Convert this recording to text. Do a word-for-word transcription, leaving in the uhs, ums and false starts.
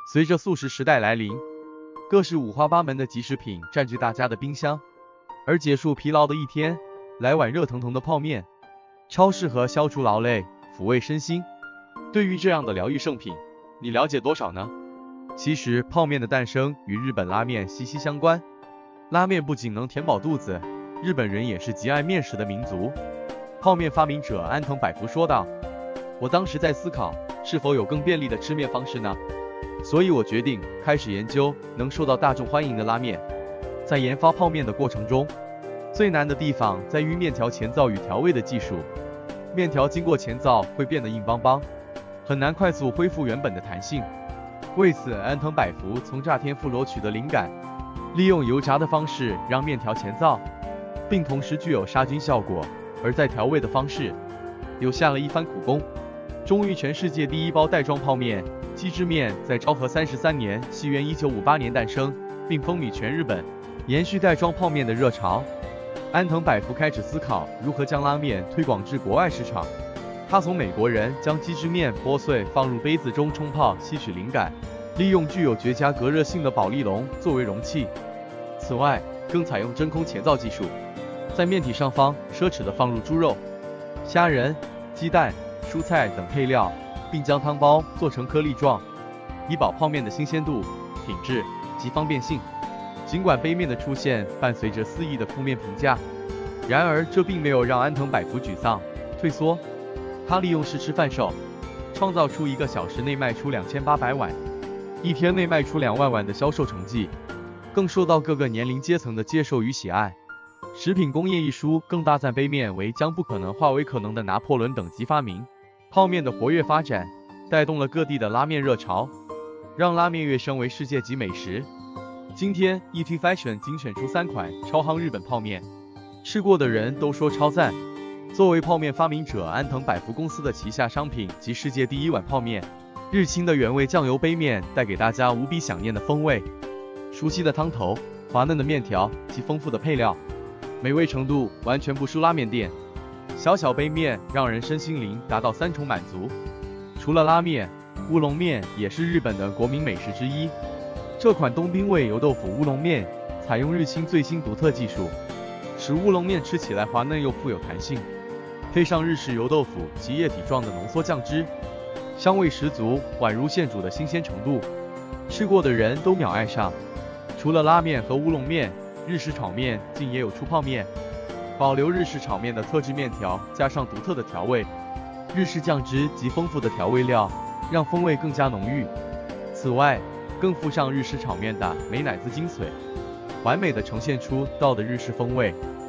随着速食时代来临，各式五花八门的即食品占据大家的冰箱，而结束疲劳的一天，来碗热腾腾的泡面，超适合消除劳累，抚慰身心。对于这样的疗愈圣品，你了解多少呢？其实泡面的诞生与日本拉面息息相关。拉面不仅能填饱肚子，日本人也是极爱面食的民族。泡面发明者安藤百福说道：我当时在思考，是否有更便利的吃面方式呢？所以我决定开始研究能受到大众欢迎的拉面。在研发泡面的过程中，最难的地方在于面条前造与调味的技术。面条经过前造会变得硬邦邦，很难快速恢复原本的弹性。为此，安藤百福从炸天妇罗取得灵感，利用油炸的方式让面条前造，并同时具有杀菌效果。而在调味的方式，又下了一番苦功，终于全世界第一包袋装泡面鸡汁面在昭和三十三年（西元一九五八年）诞生，并风靡全日本，延续袋装泡面的热潮。安藤百福开始思考如何将拉面推广至国外市场。他从美国人将鸡汁面剥碎放入杯子中冲泡吸取灵感，利用具有绝佳隔热性的保丽龙作为容器。此外，更采用真空前造技术，在面体上方奢侈地放入猪肉、虾仁、鸡蛋、蔬菜等配料，并将汤包做成颗粒状，以保泡面的新鲜度、品质及方便性。尽管杯面的出现伴随着肆意的负面评价，然而这并没有让安藤百福沮丧、退缩。他利用试吃贩售，创造出一个小时内卖出两千八百碗，一天内卖出两万碗的销售成绩，更受到各个年龄阶层的接受与喜爱。食品工业一书更大赞杯面为将不可能化为可能的拿破仑等级发明。泡面的活跃发展，带动了各地的拉面热潮，让拉面跃升为世界级美食。今天 E T Fashion 精选出三款超夯日本泡面，吃过的人都说超赞。作为泡面发明者安藤百福公司的旗下商品及世界第一碗泡面，日清的原味酱油杯面带给大家无比想念的风味。熟悉的汤头、滑嫩的面条及丰富的配料，美味程度完全不输拉面店。小小杯面让人身心灵达到三重满足。除了拉面，乌龙面也是日本的国民美食之一。这款东兵卫油豆腐乌龙面采用日清最新独特技术，使乌龙面吃起来滑嫩又富有弹性。配上日式油豆腐及液体状的浓缩酱汁，香味十足，宛如现煮的新鲜程度，吃过的人都秒爱上。除了拉面和乌龙面，日式炒面竟也有出泡面，保留日式炒面的特制面条，加上独特的调味，日式酱汁及丰富的调味料，让风味更加浓郁。此外，更附上日式炒面的美乃滋精髓，完美的呈现出道的日式风味。